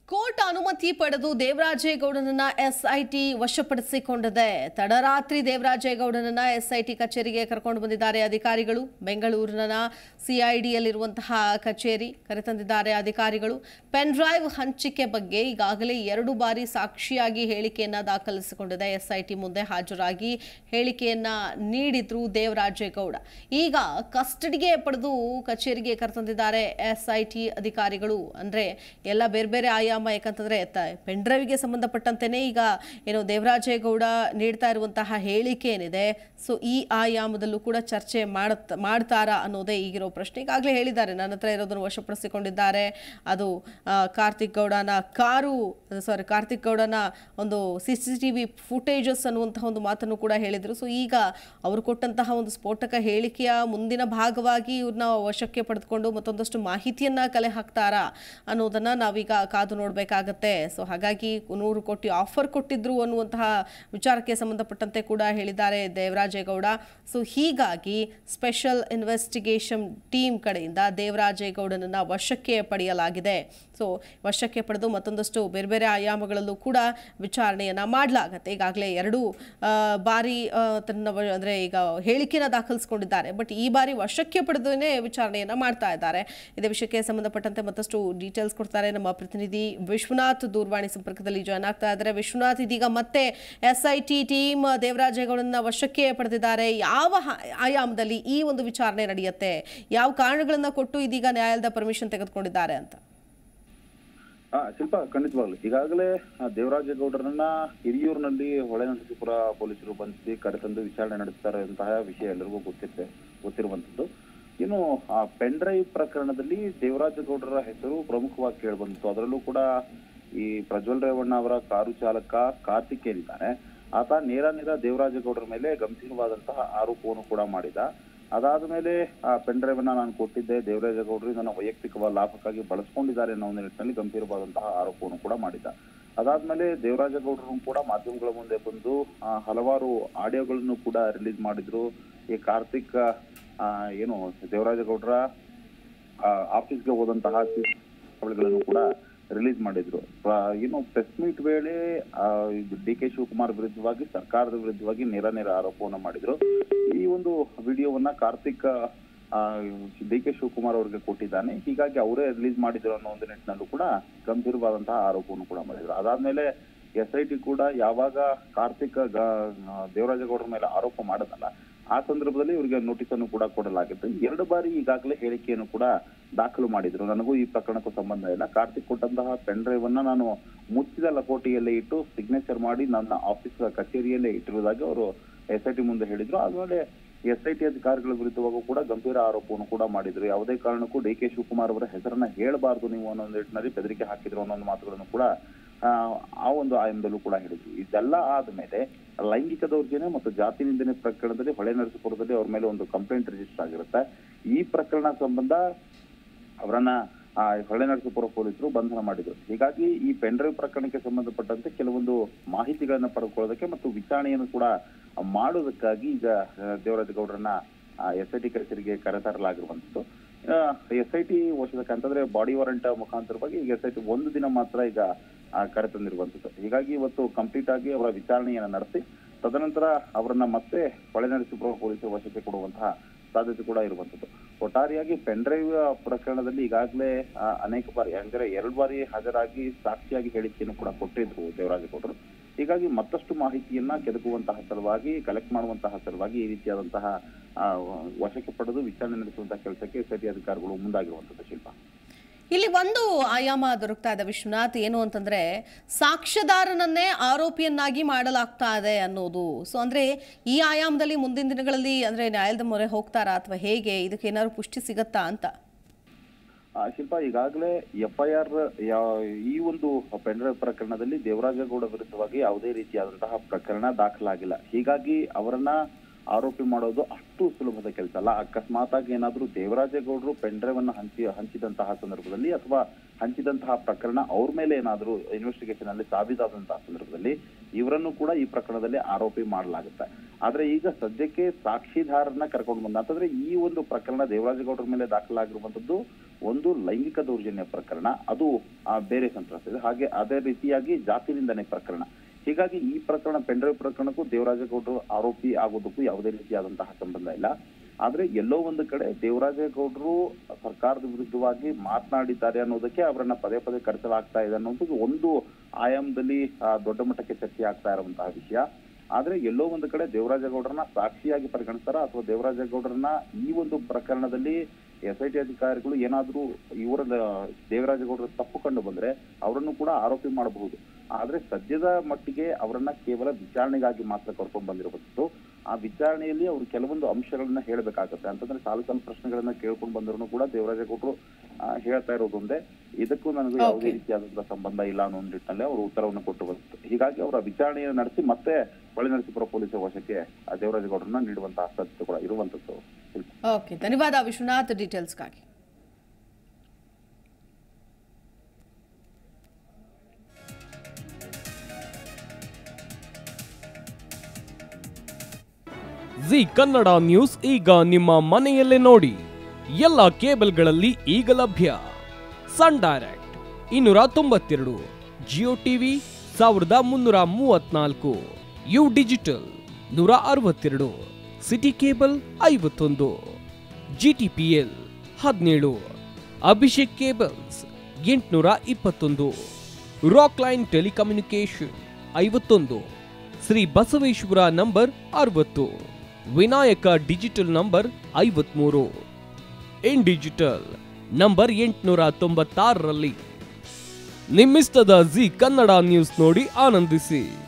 Court ಅನುಮತಿ ಪಡೆದು ದೇವರಾಜೇಗೌಡನನ್ನ SIT ವಶಪಡಿಸಿಕೊಂಡಿದೆ. ತಡರಾತ್ರಿ ದೇವರಾಜೇಗೌಡನನ್ನ ಎಸ್ಐಟಿ ಕಚೇರಿಗೆ ಕರ್ಕೊಂಡು ಬಂದಿದ್ದಾರೆ ಅಧಿಕಾರಿಗಳು. ಬೆಂಗಳೂರಿನ ಸಿಐಡಿಯಲ್ಲಿರುವಂತಹ ಕಚೇರಿ ಕರೆತಂದಿದ್ದಾರೆ ಅಧಿಕಾರಿಗಳು. ಪೆನ್ ಡ್ರೈವ್ ಹಂಚಿಕೆ ಬಗ್ಗೆ ಈಗಾಗಲೇ 2 ಬಾರಿ ಸಾಕ್ಷಿಯಾಗಿ ಹೇಳಿಕೆಯನ್ನ ದಾಖಲಿಸಿಕೊಂಡಿದೆ. ಎಸ್ಐಟಿ ಮುಂದೆ ಹಾಜರಾಗಿ ಹೇಳಿಕೆಯನ್ನ ನೀಡಿದ್ರು ದೇವರಾಜೇಗೌಡ. ಈಗ ಕಸ್ಟಡಿಗೆ ಪಡೆದು ಕಚೇರಿಗೆ ಕರೆತಂದಿದ್ದಾರೆ ಎಸ್ಐಟಿ ಅಧಿಕಾರಿಗಳು. ಅಂದ್ರೆ ಎಲ್ಲ ಬೇರೆ ಬೇರೆ ಯಾಕಂತಂದ್ರೆ ಪೆನ್ ಡ್ರೈವ್ಗೆ ಸಂಬಂಧಪಟ್ಟಂತೆಯೇ ಈಗ ಏನು ದೇವರಾಜೇಗೌಡ ನೀಡ್ತಾ ಇರುವಂತಹ ಹೇಳಿಕೆ ಏನಿದೆ, ಸೊ ಈ ಆಯಾಮದಲ್ಲೂ ಕೂಡ ಚರ್ಚೆ ಮಾಡ್ತಾರಾ ಅನ್ನೋದೇ ಈಗಿರೋ ಪ್ರಶ್ನೆ. ಈಗಾಗಲೇ ಹೇಳಿದ್ದಾರೆ, ನನ್ನ ಹತ್ರ ಇರೋದನ್ನು ವಶಪಡಿಸಿಕೊಂಡಿದ್ದಾರೆ, ಅದು ಕಾರ್ತಿಕ್ ಗೌಡನ ಒಂದು CCTV ಫುಟೇಜಸ್ ಅನ್ನುವಂತಹ ಒಂದು ಮಾತನ್ನು ಕೂಡ ಹೇಳಿದರು. ಸೊ ಈಗ ಅವರು ಕೊಟ್ಟಂತಹ ಒಂದು ಸ್ಫೋಟಕ ಹೇಳಿಕೆಯ ಮುಂದಿನ ಭಾಗವಾಗಿ ಇವ್ರನ್ನ ವಶಕ್ಕೆ ಪಡೆದುಕೊಂಡು ಮತ್ತೊಂದಷ್ಟು ಮಾಹಿತಿಯನ್ನ ಕಲೆ ಹಾಕ್ತಾರಾ ಅನ್ನೋದನ್ನ ನಾವೀಗ ಕಾದು ನೋಡಬೇಕಾಗತ್ತೆ. ಸೊ ಹಾಗಾಗಿ 100 ಕೋಟಿ ಆಫರ್ ಕೊಟ್ಟಿದ್ರು ಅನ್ನುವಂತಹ ವಿಚಾರಕ್ಕೆ ಸಂಬಂಧಪಟ್ಟಂತೆ ಕೂಡ ಹೇಳಿದ್ದಾರೆ ದೇವರಾಜೇಗೌಡ. ಸೊ ಹೀಗಾಗಿ ಸ್ಪೆಷಲ್ ಇನ್ವೆಸ್ಟಿಗೇಷನ್ ಟೀಮ್ ಕಡೆಯಿಂದ ದೇವರಾಜೇಗೌಡನನ್ನ ವಶಕ್ಕೆ ಪಡೆಯಲಾಗಿದೆ. ಸೊ ವಶಕ್ಕೆ ಪಡೆದು ಮತ್ತೊಂದಷ್ಟು ಬೇರೆ ಬೇರೆ ಆಯಾಮಗಳಲ್ಲೂ ಕೂಡ ವಿಚಾರಣೆಯನ್ನ ಮಾಡಲಾಗತ್ತೆ. ಈಗಾಗಲೇ 2 ಬಾರಿ ಅಂದ್ರೆ ಈಗ ಹೇಳಿಕೆನ ದಾಖಲಿಸಿಕೊಂಡಿದ್ದಾರೆ. ಬಟ್ ಈ ಬಾರಿ ವಶಕ್ಕೆ ಪಡೆದೇ ವಿಚಾರಣೆಯನ್ನ ಮಾಡ್ತಾ ಇದ್ದಾರೆ. ಇದೇ ವಿಷಯಕ್ಕೆ ಸಂಬಂಧಪಟ್ಟಂತೆ ಮತ್ತಷ್ಟು ಡೀಟೇಲ್ಸ್ ಕೊಡ್ತಾರೆ ನಮ್ಮ ಪ್ರತಿನಿಧಿ ವಿಶ್ವನಾಥ್. ದೂರವಾಣಿ ಸಂಪರ್ಕದಲ್ಲಿ ಜಾಯ್ನ್ ಆಗ್ತಾ ಇದ್ದಾರೆ. ವಿಶ್ವನಾಥ್, ಇದೀಗ ಮತ್ತೆ ಎಸ್ಐಟಿ ಟೀಮ್ ದೇವರಾಜೇಗೌಡನ ವಶಕ್ಕೆ ಪಡೆದಿದ್ದಾರೆ. ಯಾವ ಆಯಾಮದಲ್ಲಿ ಈ ಒಂದು ವಿಚಾರಣೆ ನಡೆಯುತ್ತೆ, ಯಾವ ಕಾರಣಗಳನ್ನ ಕೊಟ್ಟು ಇದೀಗ ನ್ಯಾಯಾಲಯದ ಪರ್ಮಿಷನ್ ತೆಗೆದುಕೊಂಡಿದ್ದಾರೆ ಅಂತ? ಶಿಲ್ಪ, ಖಂಡಿತವಾಗ್ಲು ಈಗಾಗಲೇ ದೇವರಾಜೇಗೌಡರನ್ನ ಹಿರಿಯೂರಿನಲ್ಲಿ ಹೊಳೆನರಸೀಪುರ ಪೊಲೀಸರು ಬಂಧಿಸಿ ಕರೆತಂದು ವಿಚಾರಣೆ ನಡೆಸ್ತಾರೆ ಅಂತಹ ವಿಷಯ ಎಲ್ಲರಿಗೂ ಗೊತ್ತಿರುವಂತದ್ದು. ಇನ್ನು ಆ ಪೆನ್ ಡ್ರೈವ್ ಪ್ರಕರಣದಲ್ಲಿ ದೇವರಾಜೇಗೌಡರ ಹೆಸರು ಪ್ರಮುಖವಾಗಿ ಕೇಳಿಬಂದಿತ್ತು. ಅದರಲ್ಲೂ ಕೂಡ ಈ ಪ್ರಜ್ವಲ್ ರೇವಣ್ಣ ಅವರ ಕಾರು ಚಾಲಕ ಕಾರ್ತಿಕ್ ಏನಿದ್ದಾನೆ, ಆತ ನೇರ ದೇವರಾಜೇಗೌಡರ ಮೇಲೆ ಗಂಭೀರವಾದಂತಹ ಆರೋಪವನ್ನು ಕೂಡ ಮಾಡಿದ. ಅದಾದ ಮೇಲೆ ಆ ಪೆನ್ ಡ್ರೈವ್ ಅನ್ನ ನಾನು ಕೊಟ್ಟಿದ್ದೆ, ದೇವರಾಜೇಗೌಡರು ನನ್ನ ವೈಯಕ್ತಿಕ ಲಾಭಕ್ಕಾಗಿ ಬಳಸ್ಕೊಂಡಿದ್ದಾರೆ ಅನ್ನೋ ಒಂದು ನಿಟ್ಟಿನಲ್ಲಿ ಗಂಭೀರವಾದಂತಹ ಆರೋಪವನ್ನು ಕೂಡ ಮಾಡಿದ್ದ. ಅದಾದ್ಮೇಲೆ ದೇವರಾಜೇಗೌಡರು ಕೂಡ ಮಾಧ್ಯಮಗಳ ಮುಂದೆ ಬಂದು ಹಲವಾರು ಆಡಿಯೋಗಳನ್ನು ಕೂಡ ರಿಲೀಸ್ ಮಾಡಿದ್ರು. ಈ ಕಾರ್ತಿಕ್ ಏನು ದೇವರಾಜೇಗೌಡರ ಆಫೀಸ್ಗೆ ಹೋದಂತಹ ಗಳನ್ನು ಕೂಡ ರಿಲೀಸ್ ಮಾಡಿದ್ರು. ಏನು ಪ್ರೆಸ್ ಮೀಟ್ ವೇಳೆ DK ಶಿವಕುಮಾರ್ ವಿರುದ್ಧವಾಗಿ, ಸರ್ಕಾರದ ವಿರುದ್ಧವಾಗಿ ನೇರ ಆರೋಪವನ್ನ ಮಾಡಿದ್ರು. ಈ ಒಂದು ವಿಡಿಯೋವನ್ನ ಕಾರ್ತಿಕ್ DK ಶಿವಕುಮಾರ್ ಅವರಿಗೆ ಕೊಟ್ಟಿದ್ದಾನೆ, ಹೀಗಾಗಿ ಅವರೇ ರಿಲೀಸ್ ಮಾಡಿದ್ರು ಅನ್ನೋ ಒಂದು ನಿಟ್ಟಿನಲ್ಲೂ ಕೂಡ ಗಂಭೀರವಾದಂತಹ ಆರೋಪವನ್ನು ಕೂಡ ಮಾಡಿದ್ರು. ಅದಾದ್ಮೇಲೆ SIT ಕೂಡ ಯಾವಾಗ ಕಾರ್ತಿಕ್ ದೇವರಾಜೇಗೌಡರ ಮೇಲೆ ಆರೋಪ ಮಾಡದಲ್ಲ, ಆ ಸಂದರ್ಭದಲ್ಲಿ ಇವರಿಗೆ ನೋಟಿಸ್ ಅನ್ನು ಕೂಡ ಕೊಡಲಾಗಿತ್ತು. 2 ಬಾರಿ ಈಗಾಗಲೇ ಹೇಳಿಕೆಯನ್ನು ಕೂಡ ದಾಖಲು ಮಾಡಿದ್ರು. ನನಗೂ ಈ ಪ್ರಕರಣಕ್ಕೂ ಸಂಬಂಧ ಇಲ್ಲ, ಕಾರ್ತಿಕ್ ಕೊಟ್ಟಂತಹ ಪೆನ್ ಡ್ರೈವ್ ಅನ್ನ ನಾನು ಮುಚ್ಚಿದ ಲಕೋಟೆಯಲ್ಲೇ ಇಟ್ಟು ಸಿಗ್ನೇಚರ್ ಮಾಡಿ ನನ್ನ ಆಫೀಸ್ ಕಚೇರಿಯಲ್ಲೇ ಇಟ್ಟಿರುವುದಾಗಿ ಅವರು SIT ಮುಂದೆ ಹೇಳಿದ್ರು. ಆದ್ಮೇಲೆ SIT ಅಧಿಕಾರಿಗಳ ವಿರುದ್ಧವಾಗೂ ಕೂಡ ಗಂಭೀರ ಆರೋಪವನ್ನು ಕೂಡ ಮಾಡಿದ್ರು. ಯಾವುದೇ ಕಾರಣಕ್ಕೂ DK ಶಿವಕುಮಾರ್ ಅವರ ಹೆಸರನ್ನ ಹೇಳಬಾರ್ದು ನೀವು ಅನ್ನೋ ನಿಟ್ಟಿನಲ್ಲಿ ಬೆದರಿಕೆ ಹಾಕಿದ್ರು ಅನ್ನೋ ಮಾತುಗಳನ್ನು ಕೂಡ ಆ ಒಂದು ಆಯಾಮದಲ್ಲೂ ಕೂಡ ಹೇಳಿದ್ರು. ಇದೆಲ್ಲ ಆದ್ಮೇಲೆ ಲೈಂಗಿಕ ದೌರ್ಜನ್ಯ ಮತ್ತು ಜಾತಿ ನಿಂದನೆ ಪ್ರಕರಣದಲ್ಲಿ ಹೊಳೆನರಸೀಪುರದಲ್ಲಿ ಅವ್ರ ಮೇಲೆ ಒಂದು ಕಂಪ್ಲೇಂಟ್ ರಿಜಿಸ್ಟರ್ ಆಗಿರುತ್ತೆ. ಈ ಪ್ರಕರಣ ಸಂಬಂಧ ಅವರನ್ನ ಹೊಳೆನರಸೀಪುರ ಪೊಲೀಸರು ಬಂಧನ ಮಾಡಿದ್ರು. ಹೀಗಾಗಿ ಈ ಪೆನ್ ಡ್ರೈವ್ ಪ್ರಕರಣಕ್ಕೆ ಸಂಬಂಧಪಟ್ಟಂತೆ ಕೆಲವೊಂದು ಮಾಹಿತಿಗಳನ್ನ ಪಡೆದುಕೊಳ್ಳೋದಕ್ಕೆ ಮತ್ತು ವಿಚಾರಣೆಯನ್ನು ಕೂಡ ಮಾಡೋದಕ್ಕಾಗಿ ಈಗ ದೇವರಾಜೇಗೌಡರನ್ನ SIT ಕಚೇರಿಗೆ ಕರೆತರಲಾಗಿರುವಂತದ್ದು. SIT ವಶಕ್ಕೆ ಅಂತಂದ್ರೆ ಬಾಡಿ ವಾರೆಂಟ್ ಮುಖಾಂತರವಾಗಿ ಈಗ SIT 1 ದಿನ ಮಾತ್ರ ಈಗ ಕರೆತಂದಿರುವಂತದ್ದು. ಹೀಗಾಗಿ ಇವತ್ತು ಕಂಪ್ಲೀಟ್ ಆಗಿ ಅವರ ವಿಚಾರಣೆಯನ್ನ ನಡೆಸಿ ತದನಂತರ ಅವರನ್ನ ಮತ್ತೆ ಹೊಳೆನರಸೀಪುರ ಪೊಲೀಸರು ವಶಕ್ಕೆ ಕೊಡುವಂತಹ ಸಾಧ್ಯತೆ ಕೂಡ ಇರುವಂತದ್ದು. ಒಟ್ಟಾರೆಯಾಗಿ ಪೆನ್ ಡ್ರೈವ್ ಪ್ರಕರಣದಲ್ಲಿ ಈಗಾಗಲೇ ಅನೇಕ ಬಾರಿ ಅಂದ್ರೆ 2 ಬಾರಿ ಹಾಜರಾಗಿ ಸಾಕ್ಷಿಯಾಗಿ ಹೇಳಿಕೆಯನ್ನು ಕೂಡ ಕೊಟ್ಟಿದ್ರು ದೇವರಾಜೇಗೌಡರು. ಹೀಗಾಗಿ ಮತ್ತಷ್ಟು ಮಾಹಿತಿಯನ್ನ ಕೆದಕುವಂತಹ ಸಲುವಾಗಿ, ಕಲೆಕ್ಟ್ ಮಾಡುವಂತಹ ಸಲುವಾಗಿ ಈ ರೀತಿಯಾದಂತಹ ವಶಕ್ಕೆ ಪಡೆದು ವಿಚಾರಣೆ ನಡೆಸುವಂತಹ ಕೆಲಸಕ್ಕೆ SIT ಅಧಿಕಾರಿಗಳು ಮುಂದಾಗಿರುವಂತದ್ದು. ಶಿಲ್ಪ, ಇಲ್ಲಿ ಒಂದು ಆಯಾಮ ದೊರಕ್ತಾ ಇದೆ ವಿಶ್ವನಾಥ್, ಏನು ಅಂತಂದ್ರೆ ಸಾಕ್ಷ್ಯದಾರನನ್ನೇ ಆರೋಪಿಯನ್ನಾಗಿ ಮಾಡಲಾಗ್ತಾ ಇದೆ ಅನ್ನೋದು. ಸೊ ಅಂದ್ರೆ ಈ ಆಯಾಮದಲ್ಲಿ ಮುಂದಿನ ದಿನಗಳಲ್ಲಿ ಅಂದ್ರೆ ನ್ಯಾಯಾಲಯದ ಮೊರೆ ಹೋಗ್ತಾರಾ ಅಥವಾ ಹೇಗೆ, ಇದಕ್ಕೆ ಏನಾದ್ರು ಪುಷ್ಟಿ ಸಿಗತ್ತಾ ಅಂತ? ಶಿಲ್ಪ, ಈಗಾಗಲೇ FIR ಈ ಒಂದು ಪೆನ್ ಡ್ರೈವ್ ಪ್ರಕರಣದಲ್ಲಿ ದೇವರಾಜೇಗೌಡ ವಿರುದ್ಧವಾಗಿ ಯಾವುದೇ ರೀತಿಯಾದಂತಹ ಪ್ರಕರಣ ದಾಖಲಾಗಿಲ್ಲ. ಹೀಗಾಗಿ ಅವರನ್ನ ಆರೋಪಿ ಮಾಡೋದು ಅಷ್ಟು ಸುಲಭದ ಕೆಲಸ ಅಲ್ಲ. ಅಕಸ್ಮಾತ್ ಆಗಿ ಏನಾದ್ರೂ ದೇವರಾಜೇಗೌಡರು ಪೆನ್ ಡ್ರೈವ್ ಅನ್ನ ಹಂಚಿದಂತಹ ಸಂದರ್ಭದಲ್ಲಿ ಅಥವಾ ಹಂಚಿದಂತಹ ಪ್ರಕರಣ ಅವ್ರ ಮೇಲೆ ಏನಾದ್ರೂ ಇನ್ವೆಸ್ಟಿಗೇಷನ್ ಅಲ್ಲಿ ಸಾಬೀತಾದಂತಹ ಸಂದರ್ಭದಲ್ಲಿ ಇವರನ್ನು ಕೂಡ ಈ ಪ್ರಕರಣದಲ್ಲಿ ಆರೋಪಿ ಮಾಡಲಾಗುತ್ತೆ. ಆದ್ರೆ ಈಗ ಸದ್ಯಕ್ಕೆ ಸಾಕ್ಷಿದಾರರನ್ನ ಕರ್ಕೊಂಡು ಬಂದ ಅಂತಂದ್ರೆ ಈ ಒಂದು ಪ್ರಕರಣ ದೇವರಾಜೇಗೌಡರ ಮೇಲೆ ದಾಖಲಾಗಿರುವಂತದ್ದು ಒಂದು ಲೈಂಗಿಕ ದೌರ್ಜನ್ಯ ಪ್ರಕರಣ, ಅದು ಬೇರೆ ಸಂತ್ರಸ್ತ ಇದೆ. ಹಾಗೆ ಅದೇ ರೀತಿಯಾಗಿ ಜಾತಿ ನಿಂದನೆ ಪ್ರಕರಣ. ಹೀಗಾಗಿ ಈ ಪ್ರಕರಣ, ಪೆಂಡ್ರೈವ್ ಪ್ರಕರಣಕ್ಕೂ ದೇವರಾಜೇಗೌಡರು ಆರೋಪಿ ಆಗೋದಕ್ಕೂ ಯಾವುದೇ ರೀತಿಯಾದಂತಹ ಸಂಬಂಧ ಇಲ್ಲ. ಆದ್ರೆ ಎಲ್ಲೋ ಒಂದು ಕಡೆ ದೇವರಾಜೇಗೌಡರು ಸರ್ಕಾರದ ವಿರುದ್ಧವಾಗಿ ಮಾತನಾಡಿದ್ದಾರೆ ಅನ್ನೋದಕ್ಕೆ ಅವರನ್ನ ಪದೇ ಪದೇ ಕರೆಸಲಾಗ್ತಾ ಇದೆ ಅನ್ನೋದು ಒಂದು ಆಯಾಮದಲ್ಲಿ ದೊಡ್ಡ ಮಟ್ಟಕ್ಕೆ ಚರ್ಚೆ ಆಗ್ತಾ ಇರುವಂತಹ ವಿಷಯ. ಆದ್ರೆ ಎಲ್ಲೋ ಒಂದು ಕಡೆ ದೇವರಾಜೇಗೌಡರನ್ನ ಸಾಕ್ಷಿಯಾಗಿ ಪರಿಗಣಿಸ್ತಾರ ಅಥವಾ ದೇವರಾಜೇಗೌಡರನ್ನ ಈ ಒಂದು ಪ್ರಕರಣದಲ್ಲಿ SIT ಅಧಿಕಾರಿಗಳು ಏನಾದ್ರೂ ಇವರ ದೇವರಾಜೇಗೌಡರ ತಪ್ಪು ಕಂಡು ಬಂದ್ರೆ ಅವರನ್ನು ಕೂಡ ಆರೋಪಿ ಮಾಡಬಹುದು. ಆದ್ರೆ ಸದ್ಯದ ಮಟ್ಟಿಗೆ ಅವರನ್ನ ಕೇವಲ ವಿಚಾರಣೆಗಾಗಿ ಮಾತ್ರ ಕರ್ಕೊಂಡು ಬಂದಿರಬಹುದು. ಆ ವಿಚಾರಣೆಯಲ್ಲಿ ಅವರು ಕೆಲವೊಂದು ಅಂಶಗಳನ್ನ ಹೇಳಬೇಕಾಗತ್ತೆ. ಅಂತಂದ್ರೆ ಸಾಲು ಪ್ರಶ್ನೆಗಳನ್ನ ಕೇಳ್ಕೊಂಡು ಬಂದ್ರು ಕೂಡ ದೇವರಾಜೇಗೌಡರು ಹೇಳ್ತಾ ಇರೋದೊಂದೇ, ಇದಕ್ಕೂ ನನಗೂ ಯಾವುದೇ ರೀತಿಯಾದಂತಹ ಸಂಬಂಧ ಇಲ್ಲ ಅನ್ನೋ ನಿಟ್ಟಿನಲ್ಲಿ ಅವರು ಉತ್ತರವನ್ನು ಕೊಟ್ಟು ಬಂತು. ಹೀಗಾಗಿ ಅವರ ವಿಚಾರಣೆಯನ್ನು ನಡೆಸಿ ಮತ್ತೆ ಹೊಳೆನರಸೀಪುರ ಪೊಲೀಸರ ವಶಕ್ಕೆ ದೇವರಾಜೇಗೌಡರನ್ನ ನೀಡುವಂತಹ ಸಾಧ್ಯತೆ ಕೂಡ ಇರುವಂತದ್ದು. ಓಕೆ, ಧನ್ಯವಾದ ವಿಶ್ವನಾಥ್ ಡೀಟೇಲ್ಸ್ಗಾಗಿ. ಜಿ ಕನ್ನಡ ನ್ಯೂಸ್ ಈಗ ನಿಮ್ಮ ಮನೆಯಲ್ಲೇ ನೋಡಿ. ಎಲ್ಲ ಕೇಬಲ್ಗಳಲ್ಲಿ ಈಗ ಲಭ್ಯ. Sun Direct 292, Jio TV 1334, U digital 162, city cable 51, GTPL 17, Abhishek cables 821, rock line telecommunication 51, Shri Basaveshwara number 60, Vinayaka digital number 53, in digital number 896ರಲ್ಲಿ. ನಿಮ್ಮಿಸ್ತದ ಜಿ ಕನ್ನಡ ನ್ಯೂಸ್ ನೋಡಿ ಆನಂದಿಸಿ.